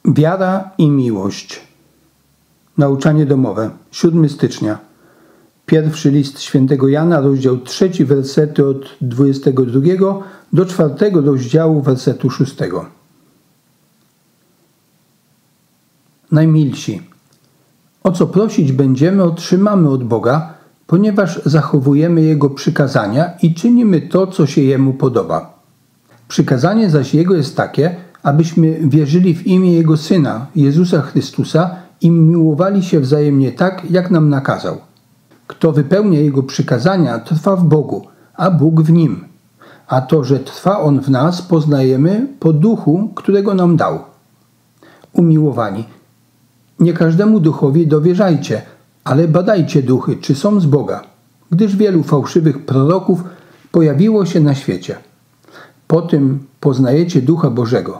Wiara i miłość. Nauczanie domowe. 7 stycznia. Pierwszy list świętego Jana, rozdział 3, wersety od 22 do 4 rozdziału, wersetu 6. Najmilsi, o co prosić będziemy, otrzymamy od Boga, ponieważ zachowujemy Jego przykazania i czynimy to, co się Jemu podoba. Przykazanie zaś Jego jest takie, abyśmy wierzyli w imię Jego Syna, Jezusa Chrystusa, i miłowali się wzajemnie tak, jak nam nakazał. Kto wypełnia Jego przykazania, trwa w Bogu, a Bóg w nim. A to, że trwa On w nas, poznajemy po duchu, którego nam dał. Umiłowani, nie każdemu duchowi dowierzajcie, ale badajcie duchy, czy są z Boga, gdyż wielu fałszywych proroków pojawiło się na świecie. Po tym poznajecie Ducha Bożego.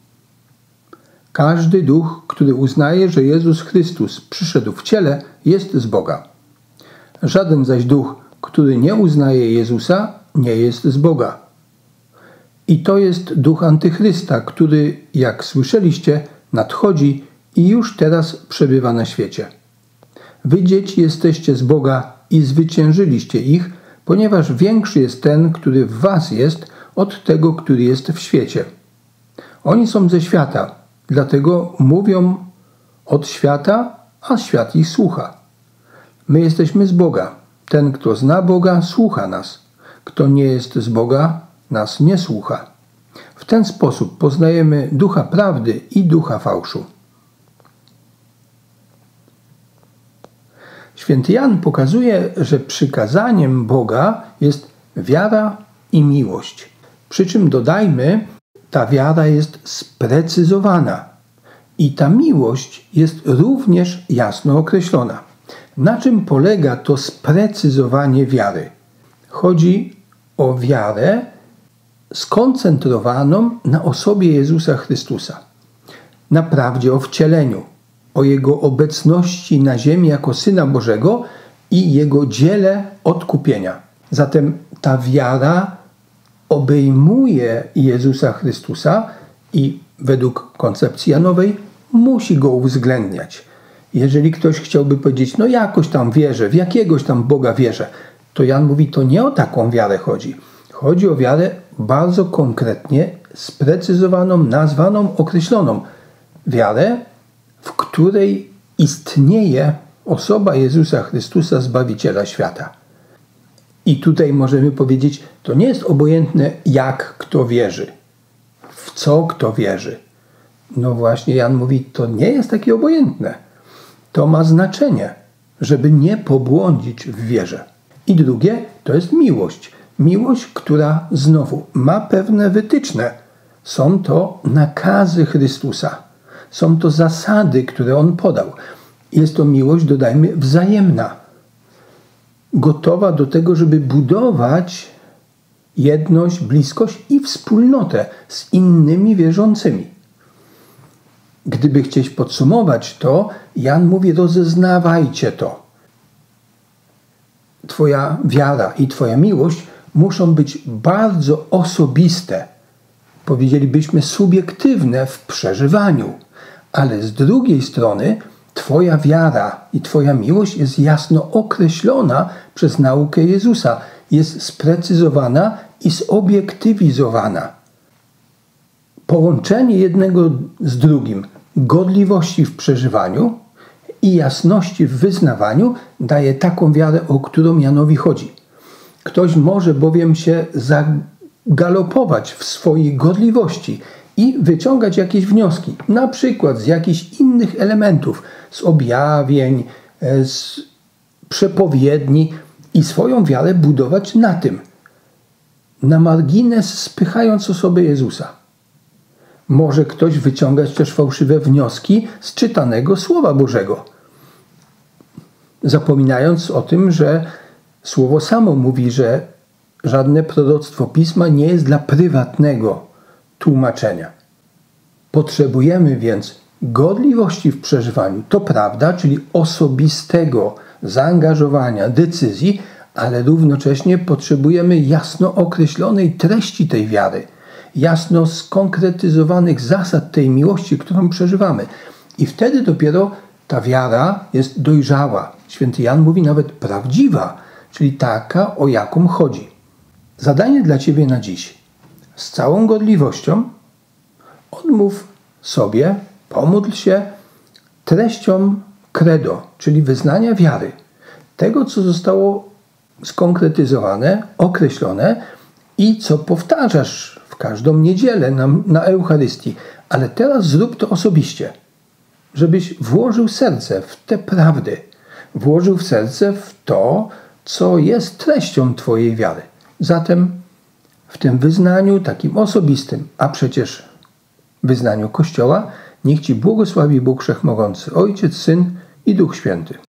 Każdy duch, który uznaje, że Jezus Chrystus przyszedł w ciele, jest z Boga. Żaden zaś duch, który nie uznaje Jezusa, nie jest z Boga. I to jest duch Antychrysta, który, jak słyszeliście, nadchodzi i już teraz przebywa na świecie. Wy, dzieci, jesteście z Boga i zwyciężyliście ich, ponieważ większy jest ten, który w was jest, od tego, który jest w świecie. Oni są ze świata, dlatego mówią od świata, a świat ich słucha. My jesteśmy z Boga. Ten, kto zna Boga, słucha nas. Kto nie jest z Boga, nas nie słucha. W ten sposób poznajemy ducha prawdy i ducha fałszu. Święty Jan pokazuje, że przykazaniem Boga jest wiara i miłość. Przy czym dodajmy, ta wiara jest sprecyzowana i ta miłość jest również jasno określona. Na czym polega to sprecyzowanie wiary? Chodzi o wiarę skoncentrowaną na osobie Jezusa Chrystusa, na prawdzie o wcieleniu, o Jego obecności na ziemi jako Syna Bożego i Jego dziele odkupienia. Zatem ta wiara obejmuje Jezusa Chrystusa i według koncepcji Janowej musi Go uwzględniać. Jeżeli ktoś chciałby powiedzieć, no jakoś tam wierzę, w jakiegoś tam Boga wierzę, to Jan mówi, to nie o taką wiarę chodzi. Chodzi o wiarę bardzo konkretnie sprecyzowaną, nazwaną, określoną. Wiarę, w której istnieje osoba Jezusa Chrystusa, Zbawiciela świata. I tutaj możemy powiedzieć, to nie jest obojętne, jak kto wierzy, w co kto wierzy. No właśnie Jan mówi, to nie jest takie obojętne. To ma znaczenie, żeby nie pobłądzić w wierze. I drugie, to jest miłość. Miłość, która znowu ma pewne wytyczne. Są to nakazy Chrystusa. Są to zasady, które On podał. Jest to miłość, dodajmy, wzajemna. Gotowa do tego, żeby budować jedność, bliskość i wspólnotę z innymi wierzącymi. Gdyby chcieć podsumować to, Jan mówi, rozeznawajcie to. Twoja wiara i Twoja miłość muszą być bardzo osobiste. Powiedzielibyśmy subiektywne w przeżywaniu. Ale z drugiej strony Twoja wiara i Twoja miłość jest jasno określona przez naukę Jezusa. Jest sprecyzowana i zobiektywizowana. Połączenie jednego z drugim, gorliwości w przeżywaniu i jasności w wyznawaniu daje taką wiarę, o którą Janowi chodzi. Ktoś może bowiem się zagalopować w swojej gorliwości i wyciągać jakieś wnioski, na przykład z jakichś innych elementów, z objawień, z przepowiedni i swoją wiarę budować na tym, na margines spychając osobę Jezusa. Może ktoś wyciągać też fałszywe wnioski z czytanego Słowa Bożego, zapominając o tym, że Słowo samo mówi, że żadne proroctwo Pisma nie jest dla prywatnego tłumaczenia. Potrzebujemy więc gorliwości w przeżywaniu, to prawda, czyli osobistego zaangażowania, decyzji, ale równocześnie potrzebujemy jasno określonej treści tej wiary jasno skonkretyzowanych zasad tej miłości, którą przeżywamy. I wtedy dopiero ta wiara jest dojrzała. Święty Jan mówi nawet prawdziwa, czyli taka, o jaką chodzi. Zadanie dla Ciebie na dziś. Z całą gorliwością odmów sobie, pomódl się treścią credo, czyli wyznania wiary. Tego, co zostało skonkretyzowane, określone i co powtarzasz w każdą niedzielę na Eucharystii. Ale teraz zrób to osobiście, żebyś włożył serce w te prawdy, włożył w serce w to, co jest treścią Twojej wiary. Zatem w tym wyznaniu takim osobistym, a przecież wyznaniu Kościoła, niech Ci błogosławi Bóg Wszechmogący, Ojciec, Syn i Duch Święty.